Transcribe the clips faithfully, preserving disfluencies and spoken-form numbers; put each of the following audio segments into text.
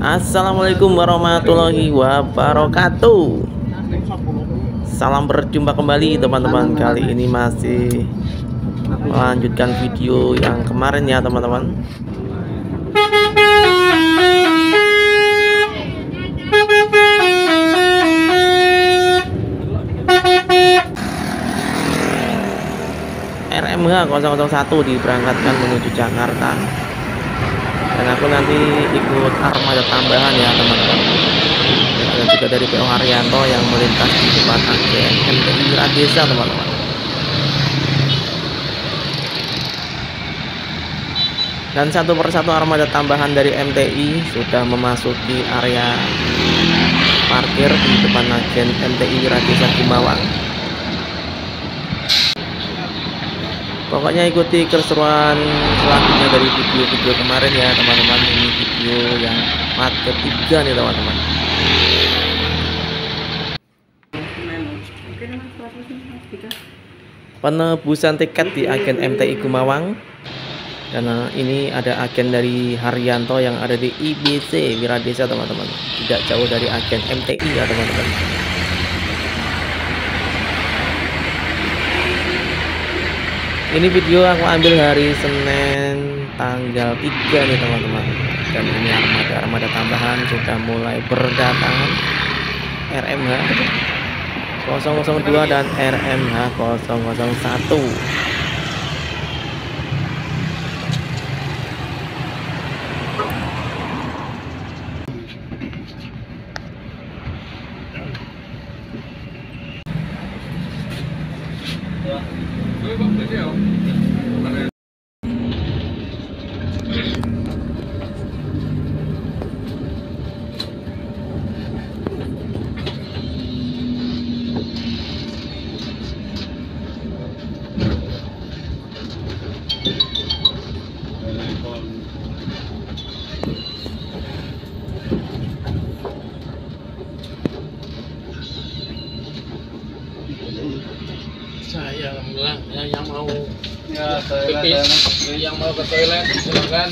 Assalamualaikum warahmatullahi wabarakatuh. Salam berjumpa kembali teman-teman. Kali ini masih melanjutkan video yang kemarin ya teman-teman. R M H nol nol satu diberangkatkan menuju Jakarta, dan aku nanti ikut armada tambahan ya teman-teman. Ada juga dari P O Haryanto yang melintas di depan agen M T I Wiradesa teman-teman. Dan satu persatu armada tambahan dari M T I sudah memasuki area parkir di depan agen M T I Wiradesa Gimawang. Pokoknya ikuti keseruan selanjutnya dari video-video kemarin ya teman-teman. Ini video yang part ketiga nih teman-teman. Penebusan tiket di agen M T I Gimawang. Karena ini ada agen dari Haryanto yang ada di I B C Wiradesa teman-teman. Tidak jauh dari agen M T I ya teman-teman. Ini video aku ambil hari Senin tanggal tiga nih teman-teman. Dan ini armada-armada tambahan sudah mulai berdatangan. R M H nol nol dua dan R M H nol nol satu. Saya alhamdulillah ya, yang mau ya toilet, yang mau ke toilet silakan.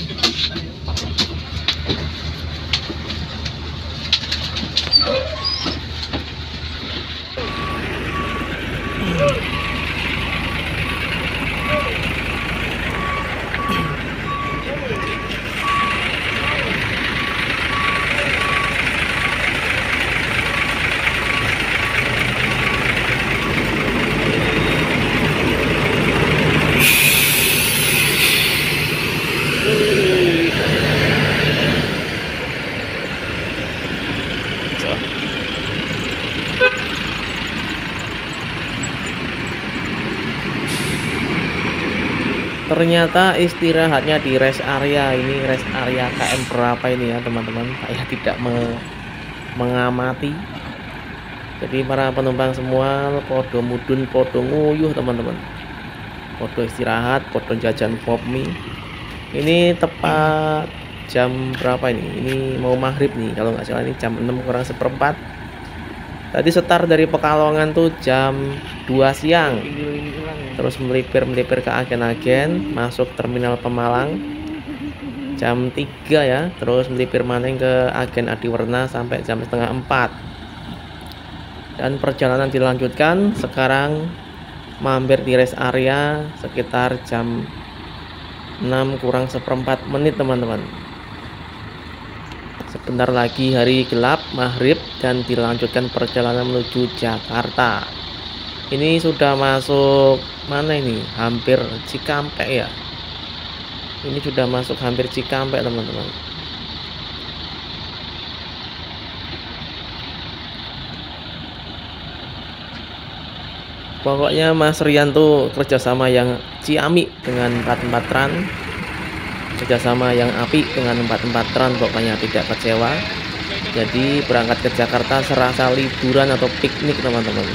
Ternyata istirahatnya di rest area. Ini rest area K M berapa ini ya teman-teman. Saya tidak me mengamati. Jadi para penumpang semua podo mudun, podo nguyuh teman-teman. Podo istirahat, podo jajan pop mie. Ini tepat jam berapa ini? Ini mau maghrib nih kalau nggak salah, ini jam enam kurang seperempat. Tadi start dari Pekalongan tuh jam dua siang. Terus melipir-melipir ke agen-agen, masuk terminal Pemalang jam tiga ya. Terus melipir maning ke agen Adiwerna sampai jam setengah empat. Dan perjalanan dilanjutkan. Sekarang mampir di rest area sekitar jam enam kurang seperempat menit teman-teman. Sebentar lagi hari gelap maghrib dan dilanjutkan perjalanan menuju Jakarta. Ini sudah masuk mana ini? Hampir Cikampek ya. Ini sudah masuk hampir Cikampek teman-teman. Pokoknya Mas Rian tuh kerjasama yang ciamik dengan empat empat Tran, kerjasama yang apik dengan empat empat Tran, pokoknya tidak kecewa. Jadi berangkat ke Jakarta serasa liburan atau piknik teman-teman.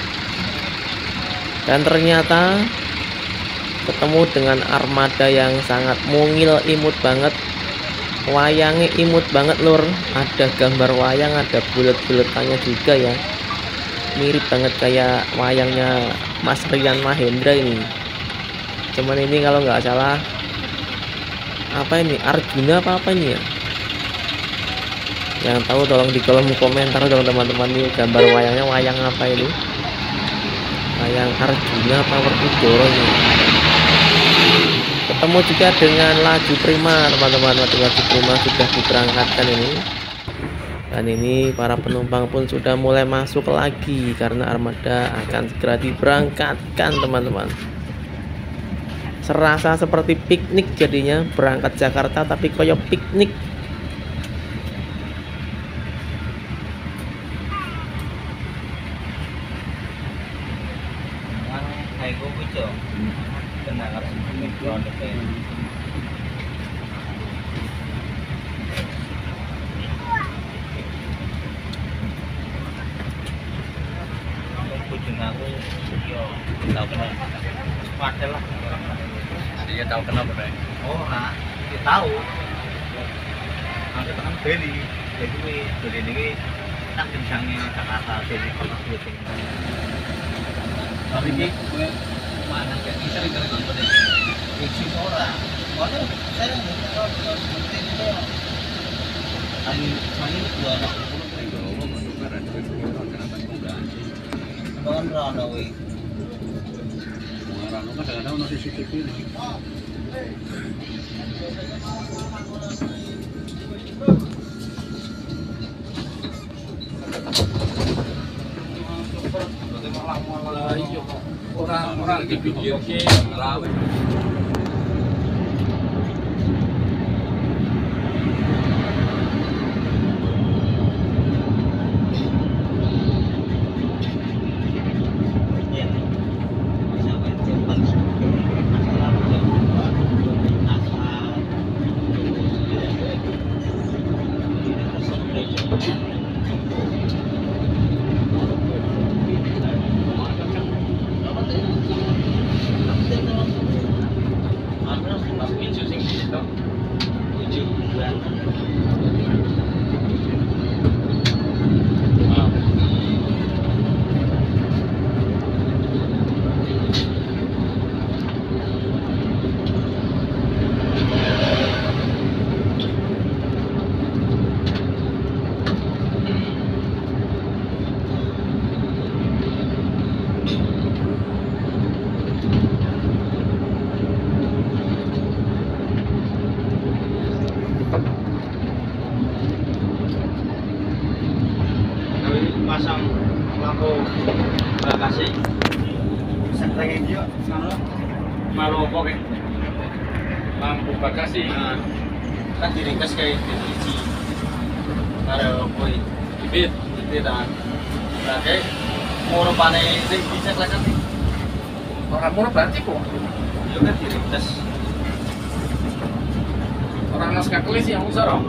Dan ternyata ketemu dengan armada yang sangat mungil, imut banget. Wayangnya imut banget lur. Ada gambar wayang, ada bulet-buletannya juga ya. Mirip banget kayak wayangnya Mas Rian Mahendra ini. Cuman ini kalau nggak salah apa ini, Arjuna apa apa ini ya, Yang tahu tolong di kolom komentar dong teman-teman, nih gambar wayangnya wayang apa ini? Wayang Arjuna Power Udoro ini. Ketemu juga dengan Laju Prima teman-teman. Laju Prima sudah diberangkatkan ini. Dan ini para penumpang pun sudah mulai masuk lagi karena armada akan segera diberangkatkan teman-teman. Serasa seperti piknik jadinya, berangkat Jakarta tapi koyo piknik. Dia tahu kenapa deh? Oh, nah, dia tahu. Nanti tekan beli, jadi beli ini tak kencangnya Jakarta jadi pernah syuting. Tapi ini mana kayak bisa dikatakan pada fiksi orang. Mana saya nggak tahu kalau seperti itu. Ani mana dua anak puluh ribu. Oh, menukar ada orang kenapa enggak? Bahkan rana weh. Rana kan kadang-kadang masih C C T V. Orang-orang dipikir ke lawan. Pasang lampu bagasi setengah dia malu apa ke Lampu bagasi. nah, kan diringkas kayak biji ada koi Bibit. itu dan pakai mau rupane sing dicek lah kan Orang murah berarti kok. itu kan diringkas Orang naskah kelis yang usah dong.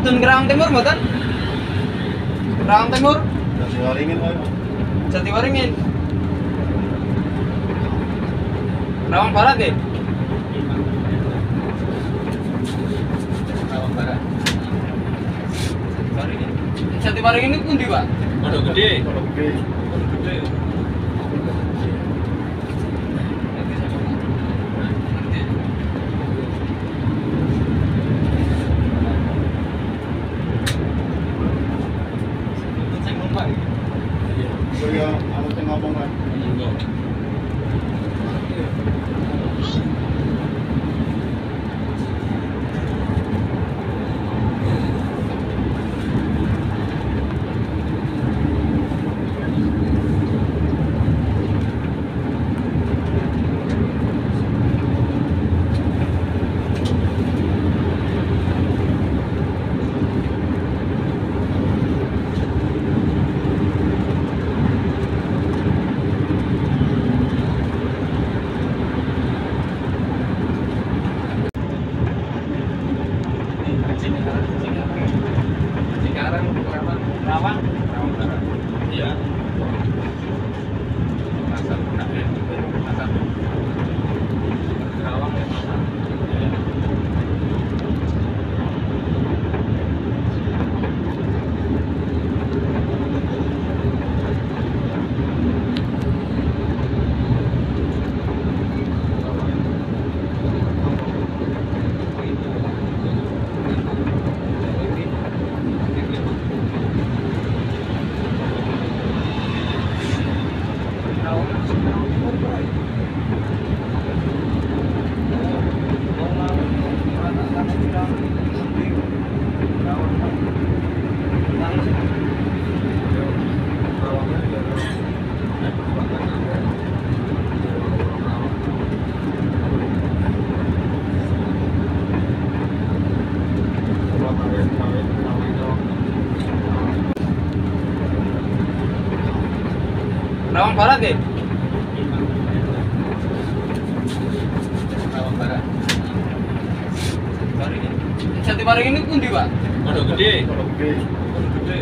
Wonten Gerang Timur mboten? Gerang Timur, Nasi waringin Pak. Jatiwaringin. Rawang Barat ya? Rawang Barat. Jatiwaringin. Jatiwaringin itu pundi, Pak? Pondok Gede. Pondok Gede. Pondok Gede. Kuya, ano sing ngomong Pak? Sekarang Rawang, Rawang, Rawang Barat. Iya. Pasar Budak, pasar Rawang ya. Iya. Rawang Barat ya? Rawang Barat. Jatiwaringin itu pundi, Pak? Pondok Gede. Pondok Gede. Pondok Gede.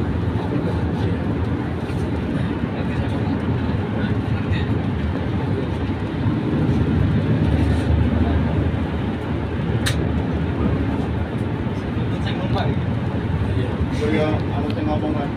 Kuya, ano sing ngomong Pak?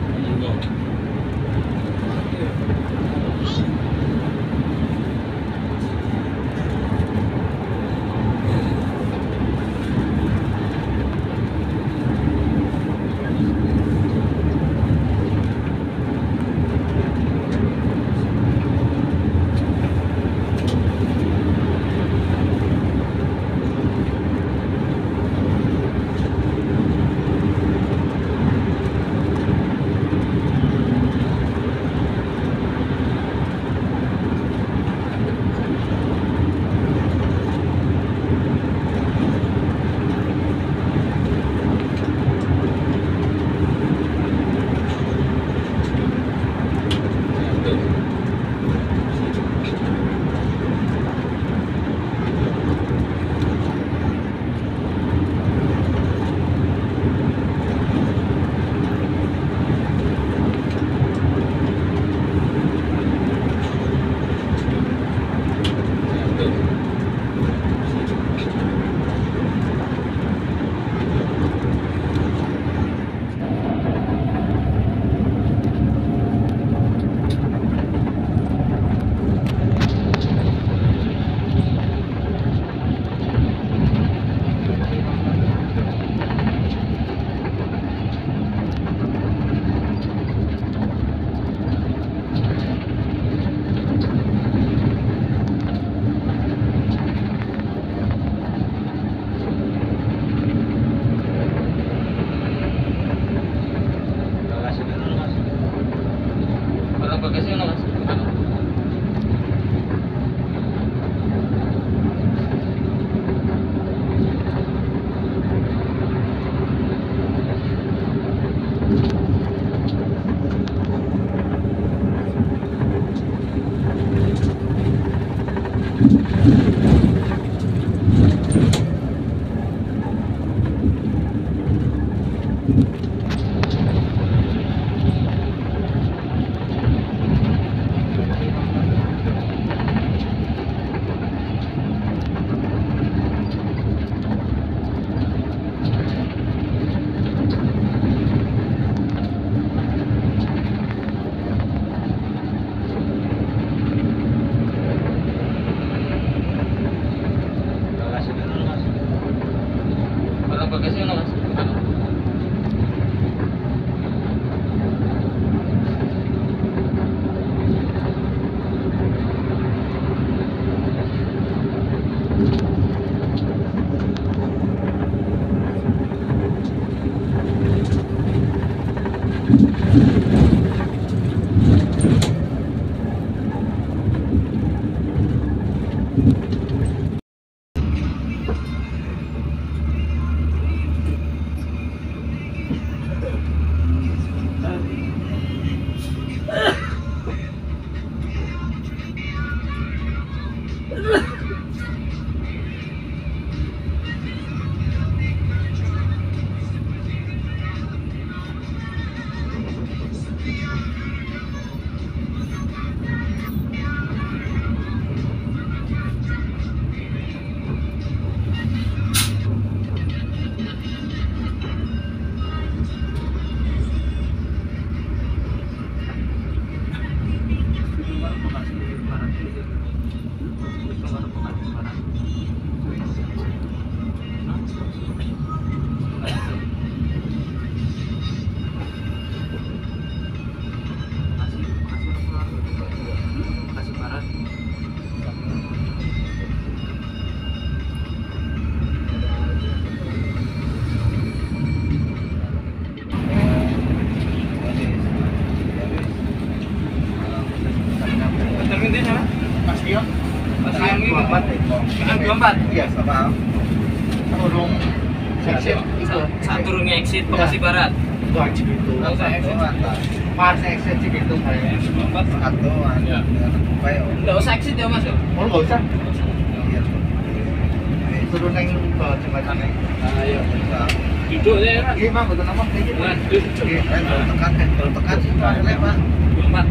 Iya, sama. Turun exit itu. Saat turunnya exit Bekasi Barat. Itu exit itu. Pas exit sih gitu kayak. Satu. Ya. Enggak usah exit ya, Mas. Oh, enggak usah. Iya. Turun neng ke jembatan neng. Ayo. Duduk ya, Mas. Iya, Bang, betul nama kayak gitu. Nah, duduk. Iya, tekan kan, kalau tekan sih Pak. dua puluh empat.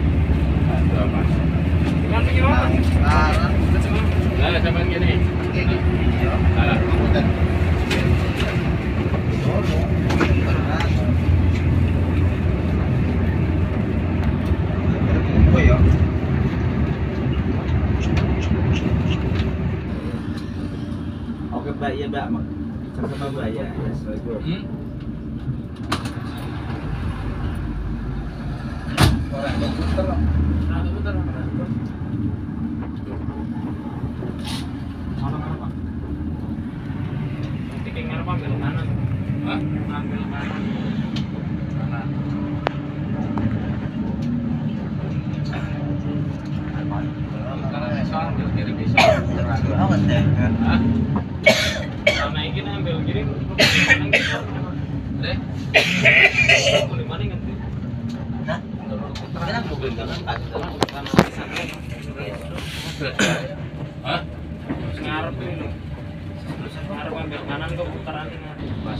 Cuman gimana? Sekarang Nah, cuman gini. kayak gitu. Nah, Oh ya. Oke, Mbak, ya, Mbak. Sama Mbak ya. Assalamualaikum. hmm? Orang komputer. Nah, bentar, bentar. Tikingnya apa belok kanan? Hah? Ambil kanan. Kanan. Kanan bisa, ambil kiri bisa. Awas deh. Hah? Sama ini ambil kiri, kanan bisa. Deh. Boleh mana ngerti? Hah? Kira mobil kanan pagi dalam kanan sampai. Hah? Ngarep ini. Ngarep ambil kanan kok putaran ini. Pas.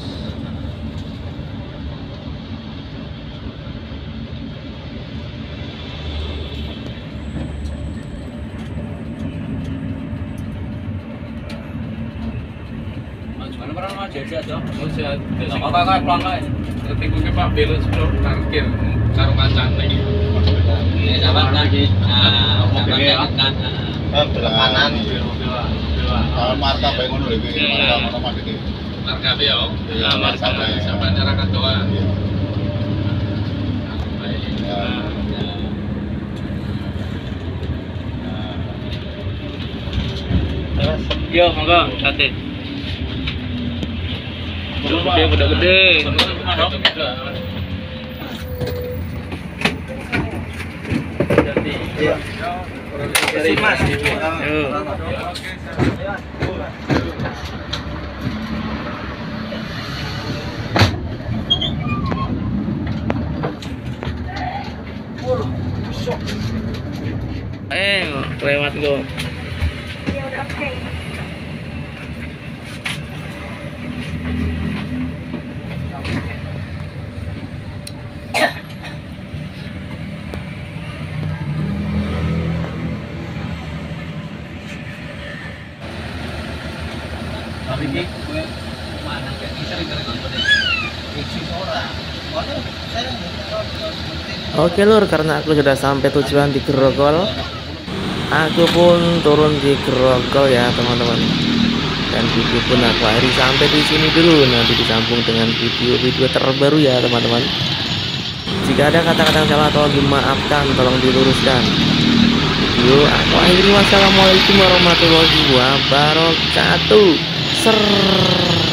Gimana pernah mau jadi aja? Oh, sehat. Apa apa pelan lah. Ketika ke Pak belok sebelum parkir karo kancane iki. Ini sahabat lagi. Nah, mobilnya kan. Eh, belok kanan. Kalau Marta baik ngono lho iki. Marta Marta Mas iki. Marka ya. Ya, Marka. Sampai nyarakan doang. Iya. Yo, monggo, sate. Gede, gede, gede. Iya. Dari Mas. Yo. Eh, lewat go. Tapi ini gue mana kayak sering kali nonton exit orang. Mana saya Oke lur, karena aku sudah sampai tujuan di Grogol, aku pun turun di Grogol ya teman-teman. Dan video pun aku akhiri sampai di sini dulu. Nanti disambung dengan video-video terbaru ya teman-teman. Jika ada kata-kata yang salah tolong dimaafkan, tolong diluruskan. Video aku akhiri. Wassalamualaikum warahmatullahi wabarakatuh. Ser